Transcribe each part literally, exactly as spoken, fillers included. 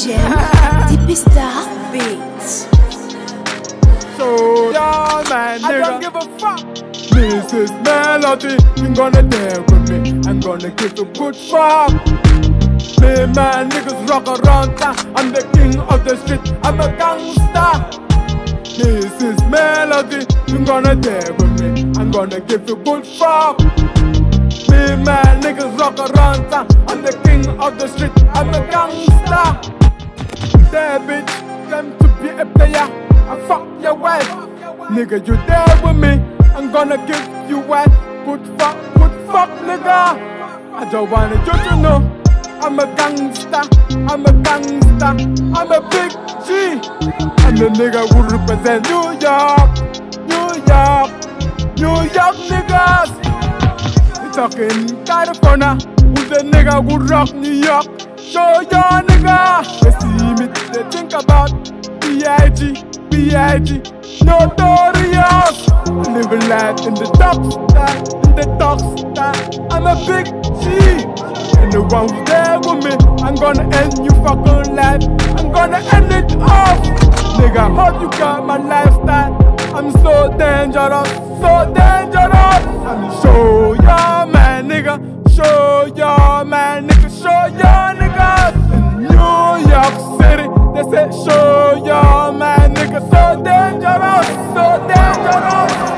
Jam, D P Star Beats. So, yeah, man, I don't give a fuck. This is melody, you gonna dare with me. I'm gonna give a good fuck. Me, man, niggas rock around town. I'm the king of the street, I'm a gangster. This is melody, you gonna dare with me. I'm gonna give a good fuck. Me, man, niggas rock around town. I'm the king of the street, I'm a gangster. There, bitch, come to be a player. I fuck your wife, nigga, you there with me? I'm gonna give you one. Good fuck, good fuck, nigga. I don't want you to know I'm a gangster, I'm a gangster, I'm a big G. I'm the nigga who represent New York, New York, New York niggas. You talking California, who's the nigga who rock New York? Show your nigga. They see me, they think about B I G, B I G, notorious. Living life in the top star, in the top star. I'm a big G. And the one who's there with me, I'm gonna end you fucking life. I'm gonna end it off. Nigga, hope you got my lifestyle. I'm so dangerous, so dangerous. I'm show your man, nigga. Show your man, nigga. Show your niggas. In New York City, they say show your man, nigga. So dangerous, so dangerous.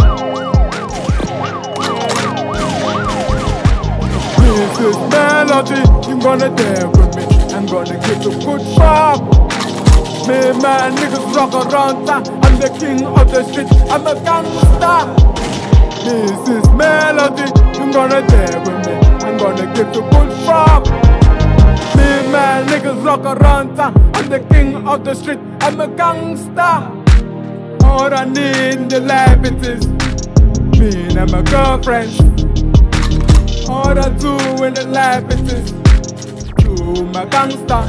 This is melody, you gonna dare with me. I'm gonna give a good fuck. Me, man, niggas rock around town. I'm the king of the street, I'm a gangster. This is melody, you gonna dare with me. I'm gonna give a good fuck. Me, man, niggas rock around town. I'm the king of the street, I'm a gangster. All I need in the life it is me and my girlfriends. All I do in the life it is to my gangster.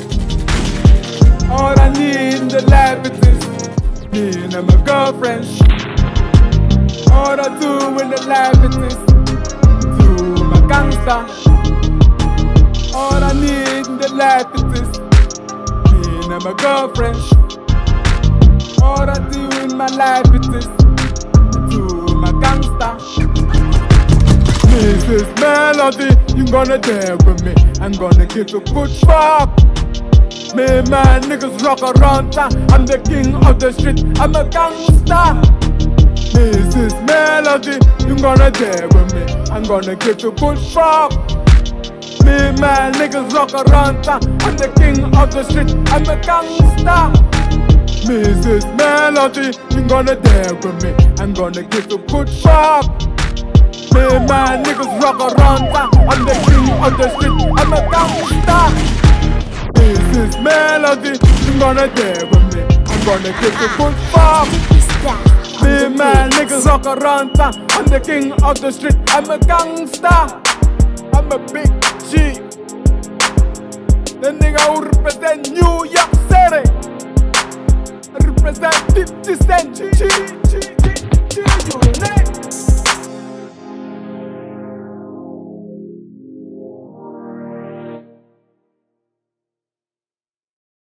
All I need in the life it is me and my girlfriends. All I do in the life it is to my gangster. All I need in the life it is me and my girlfriends. All I do in my life it is to my gangster. This is melody, you gonna dare with me. I'm gonna give a good fuck. Me, man, niggas rock around town. I'm the king of the street, I'm a gangster. This is melody, you gonna dare with me. I'm gonna give a good fuck. Me, man, niggas rock around town. I'm the king of the street, I'm a gangster. This is melody, you gonna dare with me. I'm gonna give a good fuck. Me, man, niggas rock around town. I'm the king of the street, I'm a gangster. This is melody, you gonna dare with me. I'm gonna give a good fuck. Me, man, niggas rock around town. I'm the king of the street, I'm a gangster. I'm a big G. The nigga who represent New York City. I represent fifty cent G, G, G, G, G, you name.